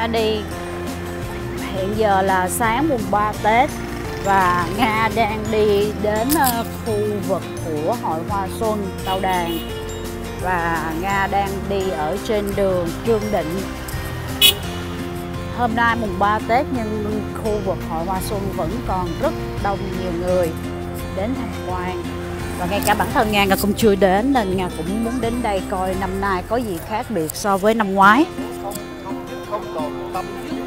Nga đi. Hiện giờ là sáng mùng 3 Tết và Nga đang đi đến khu vực của Hội Hoa Xuân Tao Đàn. Và Nga đang đi ở trên đường Trương Định. Hôm nay mùng 3 Tết nhưng khu vực Hội Hoa Xuân vẫn còn rất đông nhiều người đến tham quan. Và ngay cả bản thân Nga cũng chưa đến nên Nga cũng muốn đến đây coi năm nay có gì khác biệt so với năm ngoái. Không còn tâm huyết.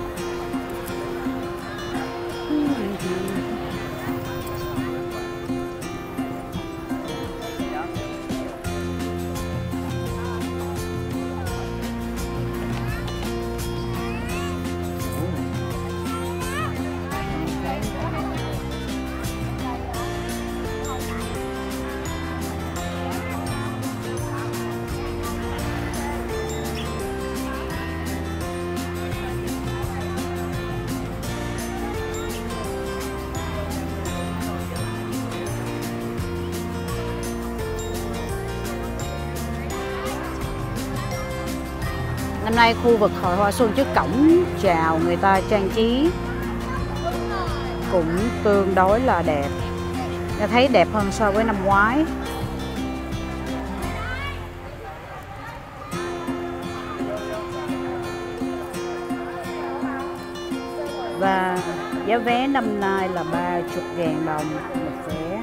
Năm nay khu vực Hội Hoa Xuân trước cổng chào người ta trang trí cũng tương đối là đẹp. Tôi thấy đẹp hơn so với năm ngoái. Và giá vé năm nay là 30.000 đồng một vé.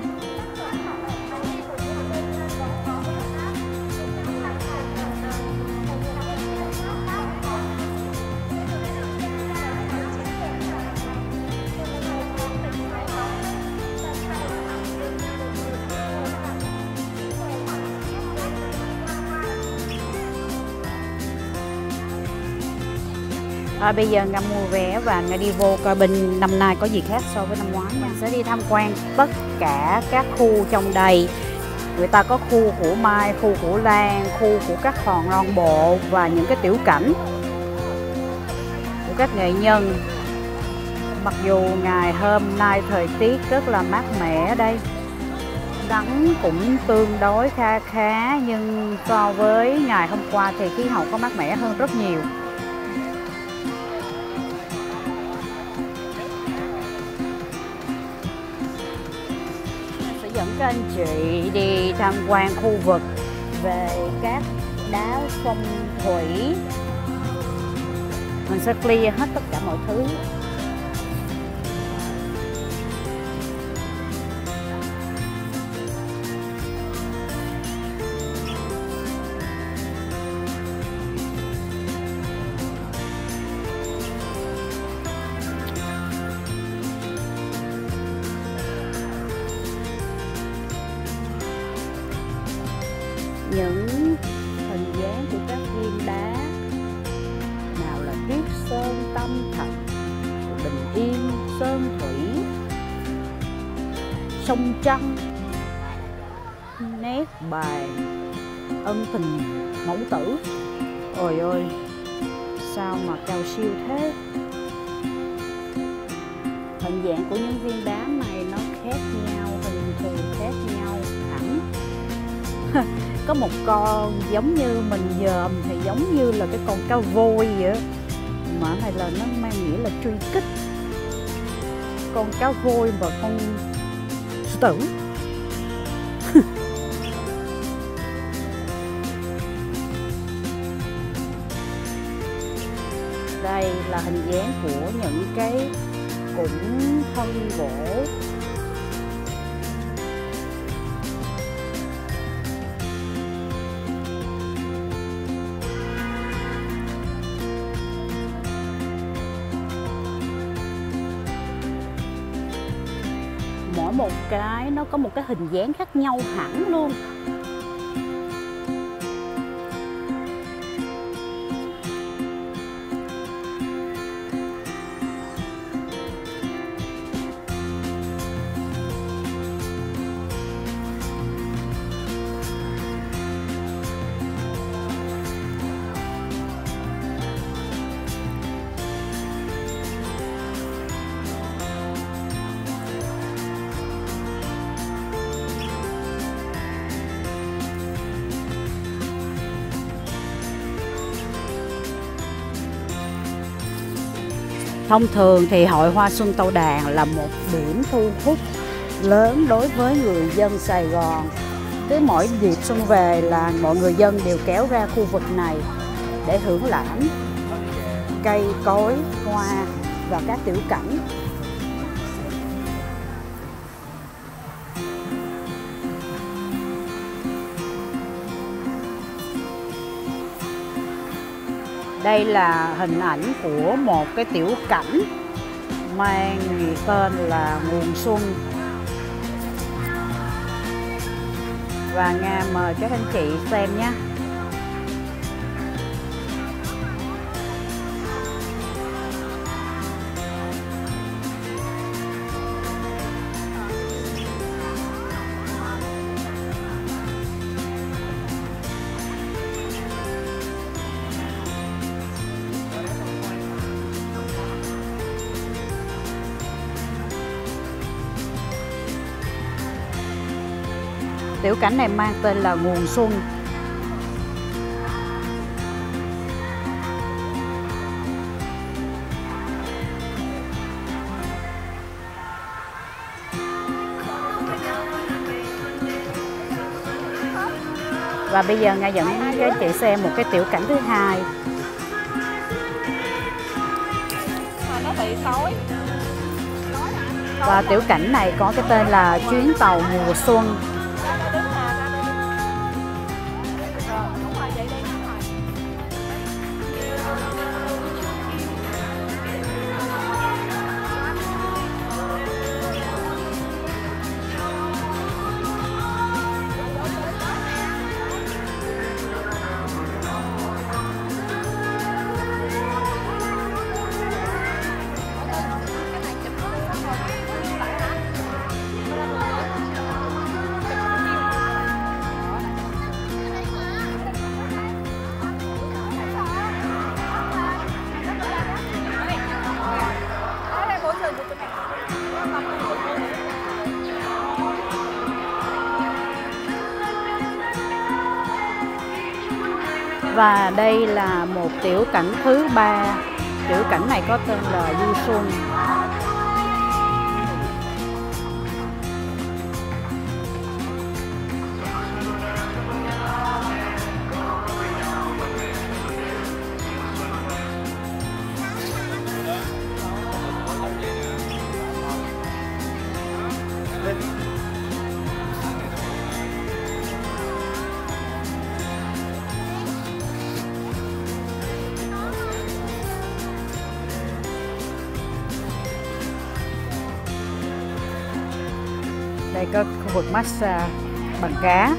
Bây giờ Nga mua vé và Nga đi vô coi bên năm nay có gì khác so với năm ngoái nha. Sẽ đi tham quan tất cả các khu trong đây. Người ta có khu của Mai, khu của Lan, khu của các hòn non bộ và những cái tiểu cảnh của các nghệ nhân. Mặc dù ngày hôm nay thời tiết rất là mát mẻ đây, nắng cũng tương đối khá nhưng so với ngày hôm qua thì khí hậu có mát mẻ hơn rất nhiều. Dẫn các anh chị đi tham quan khu vực về các đá phong thủy. Mình sẽ clear hết tất cả mọi thứ. Những hình dáng của các viên đá, nào là tuyết sơn tâm thạch, bình yên sơn thủy, sông trăng, nét bàn, ân tình mẫu tử. Ôi ơi, sao mà cao siêu thế. Hình dạng của những viên đá này nó khác nhau, hình thù khác nhau hẳn. Có một con giống như mình dòm thì giống như là cái con cá voi vậy á, mà này là nó mang nghĩa là truy kích. Con cá voi và con sư tử. Đây là hình dáng của những cái cũng thân gỗ. Mỗi một cái nó có một cái hình dáng khác nhau hẳn luôn. Thông thường thì hội hoa xuân Tàu Đàn là một điểm thu hút lớn đối với người dân Sài Gòn. Cứ mỗi dịp xuân về là mọi người dân đều kéo ra khu vực này để hưởng lãm cây cối, hoa và các tiểu cảnh. Đây là hình ảnh của một cái tiểu cảnh mang tên là Nguồn Xuân. Và Nga mời các anh chị xem nhé. Tiểu cảnh này mang tên là Nguồn Xuân. Và bây giờ Nga dẫn các chị xem một cái tiểu cảnh thứ hai. Và tiểu cảnh này có cái tên là Chuyến tàu mùa xuân. Và đây là một tiểu cảnh thứ ba. Tiểu cảnh này có tên là Du Xuân. Đây có khu vực massage bằng cá.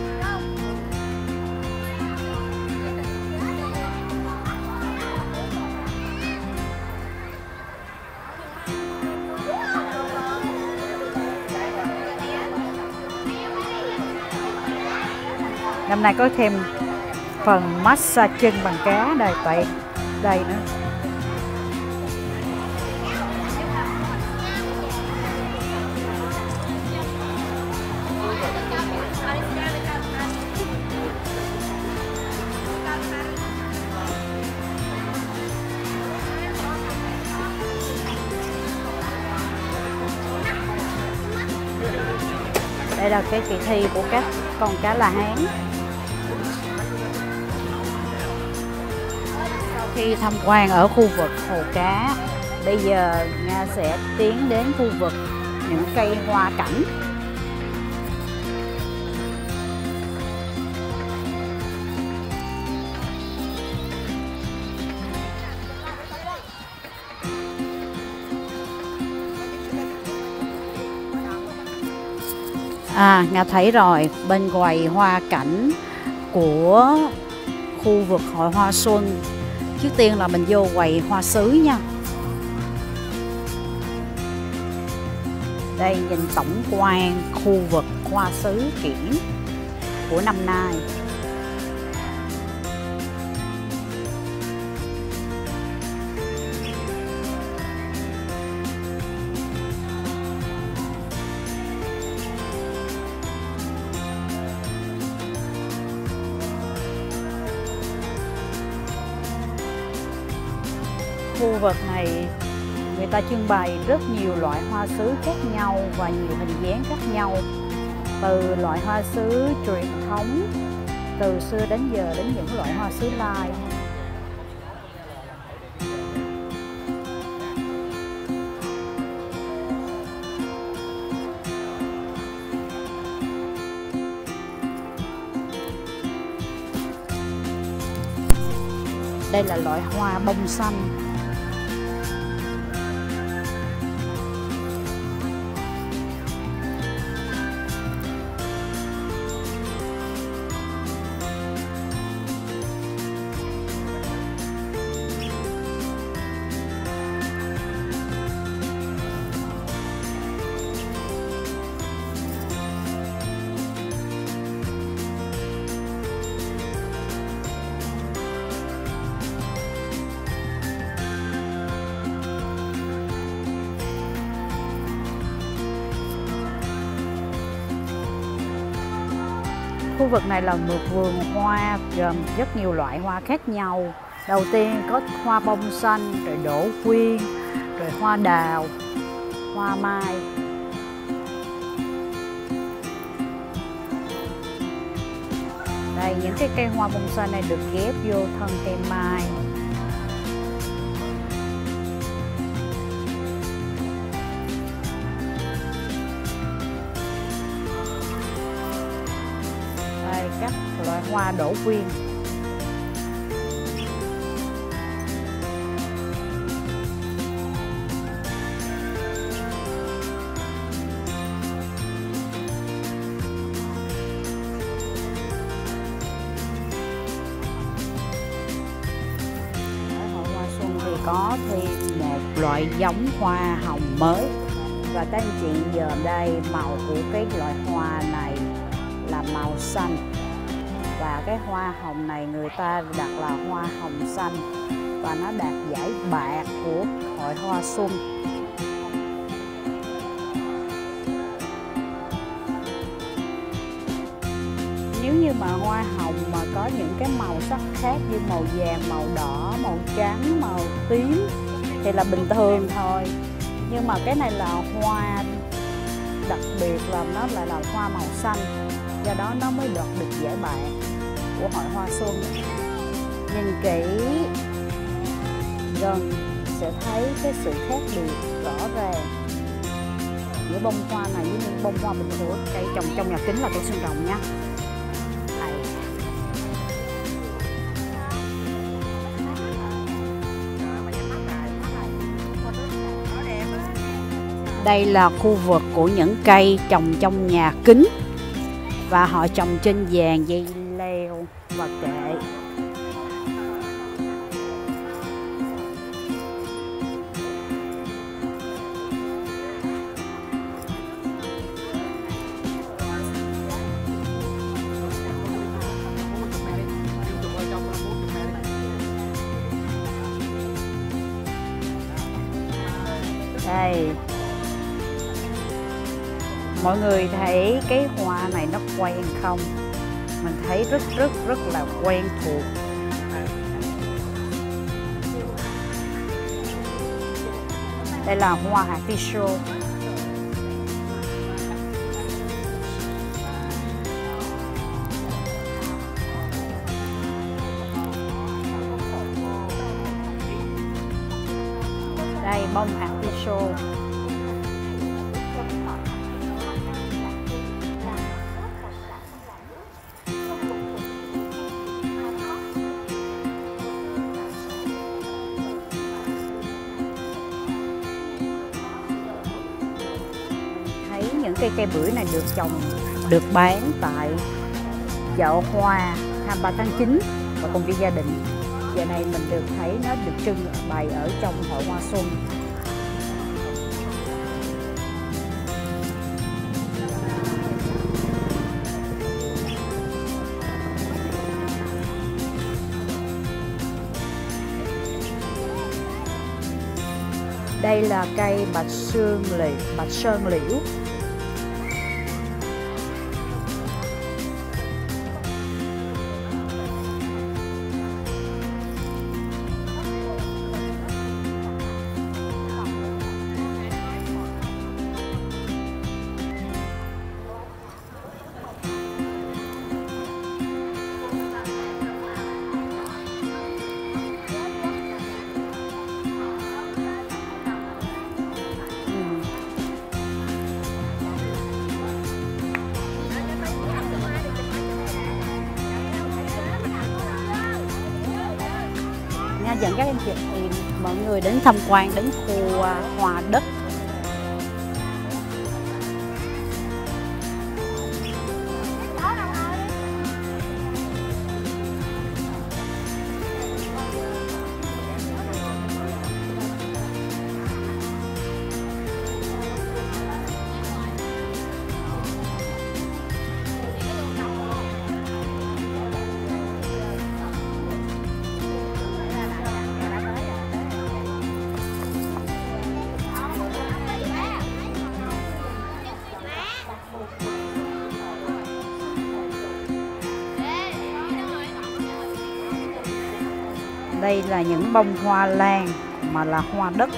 Năm nay có thêm phần massage chân bằng cá đây tại đây nữa. Đây là cái kỳ thi của các con cá La Hán. Sau khi tham quan ở khu vực hồ cá, bây giờ Nga sẽ tiến đến khu vực những cây hoa cảnh. Nga thấy rồi, bên quầy hoa cảnh của khu vực hội hoa xuân. Trước tiên là mình vô quầy hoa sứ nha. Đây nhìn tổng quan khu vực hoa sứ kiển của năm nay. Khu vực này Người ta trưng bày rất nhiều loại hoa sứ khác nhau và nhiều hình dáng khác nhau, từ loại hoa sứ truyền thống từ xưa đến giờ đến những loại hoa sứ lai. Đây là loại hoa bông xanh. Khu vực này là một vườn hoa gồm rất nhiều loại hoa khác nhau. Đầu tiên có hoa bông xanh, rồi đỗ quyên, rồi hoa đào, hoa mai. Đây, những cái cây hoa bông xanh này được ghép vô thân cây mai. Đây, các loại hoa đỗ quyên. Có thêm một loại giống hoa hồng mới, và các anh chị giờ đây màu của cái loại hoa này là màu xanh, và cái hoa hồng này người ta đặt là hoa hồng xanh, và nó đạt giải bạc của hội hoa xuân. Nếu như mà hoa hồng mà có những cái màu sắc khác như màu vàng, màu đỏ, màu trắng, màu tím thì là bình thường thôi. Nhưng mà cái này là hoa đặc biệt, là nó lại là hoa màu xanh, do đó nó mới đoạt được giải bạc của hội hoa xuân. Nhìn kỹ gần sẽ thấy cái sự khác biệt rõ ràng giữa bông hoa này với những bông hoa bình thường. Cây trồng trong nhà kính là cây xương rồng nha. Đây là khu vực của những cây trồng trong nhà kính, và họ trồng trên giàn dây leo và kệ. Đây, mọi người thấy cái hoa này nó quen không? Mình thấy rất là quen thuộc. Đây là hoa artichoke. Đây, bông artichoke. Những cây bưởi này được trồng, được bán tại chợ hoa 23 tháng 9 và công viên gia đình. Giờ này mình được thấy nó được trưng bày ở trong hội hoa xuân. Đây là cây bạch sơn liễu. dẫn các anh chị mọi người đến tham quan đến khu hoa đất. Đây là những bông hoa lan mà là hoa đất.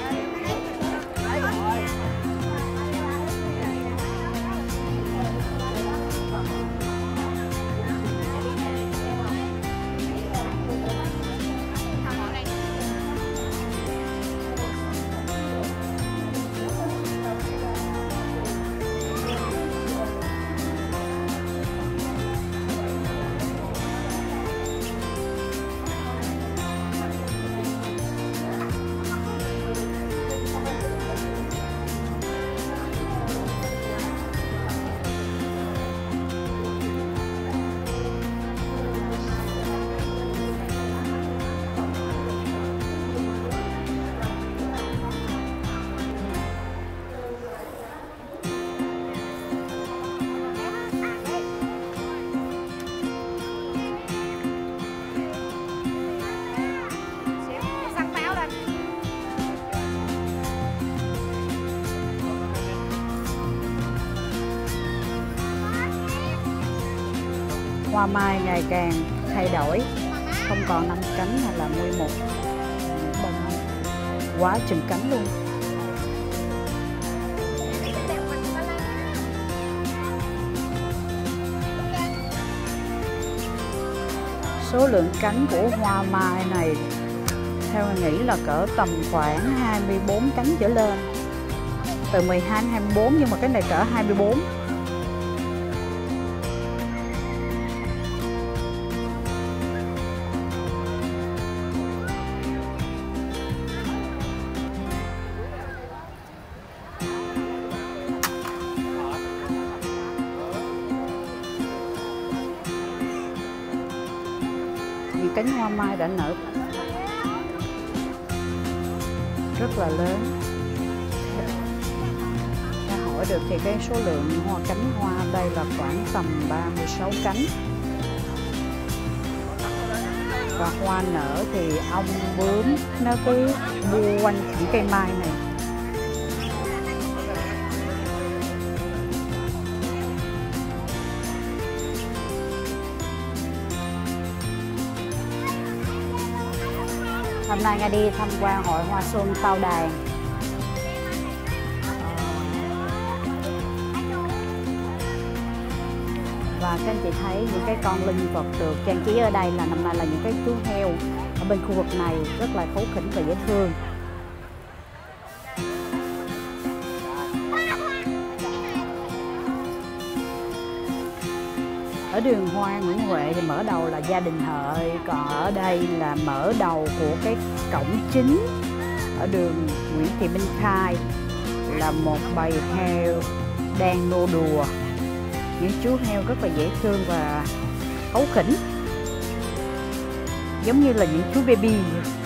Hoa mai ngày càng thay đổi, không còn 5 cánh hay là 11 bông quá chừng cánh luôn. Số lượng cánh của hoa mai này theo mình nghĩ là cỡ tầm khoảng 24 cánh trở lên, từ 12 đến 24, nhưng mà cái này cỡ 24. Cánh hoa mai đã nở rất là lớn. Ta hỏi được thì cái số lượng cánh hoa đây là khoảng tầm 36 cánh. Và hoa nở thì ong bướm nó cứ bu quanh những cây mai này. Hôm nay Nga đi tham quan hội hoa xuân Tao Đàn. Và các anh chị thấy những cái con linh vật được trang trí ở đây là năm nay là những cái chú heo ở bên khu vực này rất là kháu khỉnh và dễ thương. Ở đường Hoa Nguyễn Huệ thì mở đầu là gia đình Hợi, còn ở đây là mở đầu của cái cổng chính ở đường Nguyễn Thị Minh Khai là một bầy heo đang nô đùa. Những chú heo rất là dễ thương và kháu khỉnh, giống như là những chú baby.